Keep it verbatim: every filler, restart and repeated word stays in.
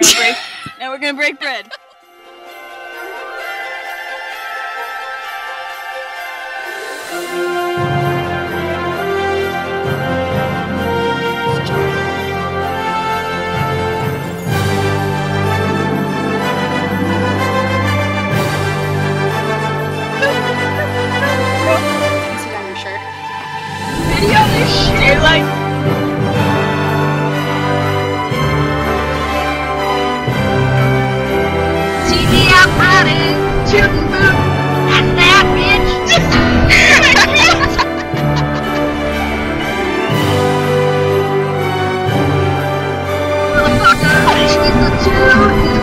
gonna break. Now we're gonna break bread. Video this shit like C D out party, shooting boot, and that bitch. Motherfucker, she's the two.